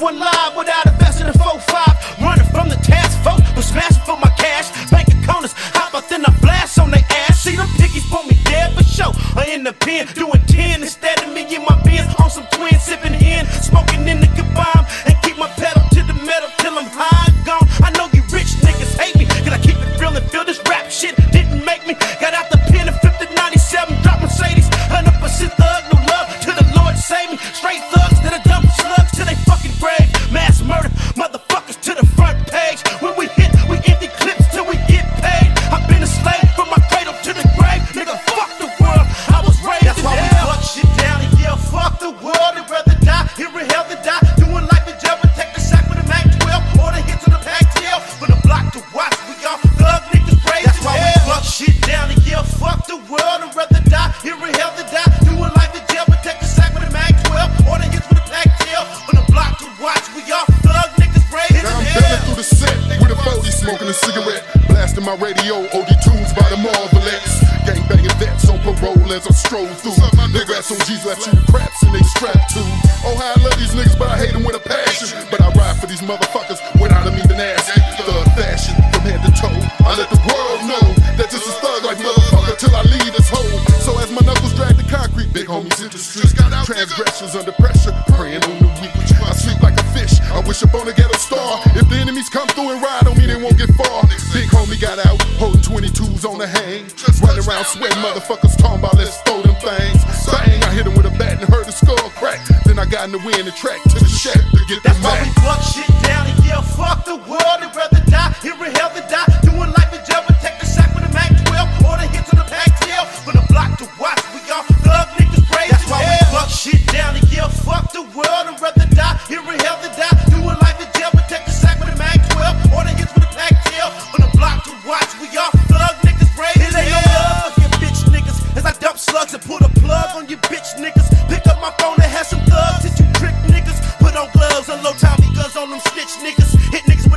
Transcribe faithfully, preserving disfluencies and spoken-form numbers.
one live without investing in four five. Running from the task force, but smashing for my cash. Banking corners, hop out then I blast on their ass. See them piggies want me dead for sure. Or in the pen, doing ten instead of me in my bins. On some twin, sipping in, smoking in the kabam. And keep my pedal to the metal till I'm high and gone. I know you rich niggas hate me, cause I keep it real and feel this rap shit didn't make me. Got out the pen and flipped the ninety-seven, drop Mercedes. one hundred percent thug, no love to the Lord save me. Straight thugs that are dump slugs to they fucking grave. Mass murder, motherfuckers to the front page. When we hit, we empty clips till we get paid. I've been a slave from my cradle to the grave. Nigga, fuck the world, I was raised That's in why hell. We fuck shit down and yeah, fuck the world. I'd rather die, here in hell than die. Doing life in jail, but take the sack with a Mac twelve. Or the hits on the pack tail. From the block to watch, we all thug niggas raised That's in why hell. We fuck shit down and yeah, fuck the world. I'd rather die, here in hell than die. Doing life in jail, but take the sack with a Mac twelve. Or the hits with a pack tail. From the block to watch, we all thug niggas raised in hell. Now I'm belling through the set with a forty, smoking a cigarette, blasting my radio, O D tunes by the Marvelettes. Gang banging vets on parole as I stroll through. Niggas on G's left you craps and they strapped to. Oh, how I love these niggas, but I hate them with a passion. But I ride for these motherfuckers without them even asking. Thug fashion from head to toe. I let the world know that this is thug like motherfucker till I leave this hole. So as my knuckles drag the concrete, big homies hit the street. Transgressions under pressure, praying on the weak. I sleep like a fish, I wish upon a ghetto star. If the enemies come through and ride on me, they won't get far. Big homie got out, holding twenty-twos on the hang. Running around sweating, motherfuckers talking about let's throw them things. Bang, I hit him with a bat and heard the skull crack. Then I got in the wind and tracked to the shack to get the That's why we fuck shit down and yeah, fuck the world. I'd rather die, here in hell than die. Doing life in jail, but take the sack with a Mac twelve. Or the hits on the pack tail. From the block to watch, we all thug niggas raised That's why we fuck shit down and yeah, fuck the world. I'd rather die, here in hell than die. Doing life in jail, but take the sack with a Mac twelve. Or the hits with a pack tail. From the block to watch, we all thug niggas raised It ain't no love for your bitch niggas. As I dump slugs and put a plug on your bitch niggas. Pick up my phone and have some thugs. Hit you trick niggas. Put on gloves, unload Tommy guns on them snitch niggas. Hit niggas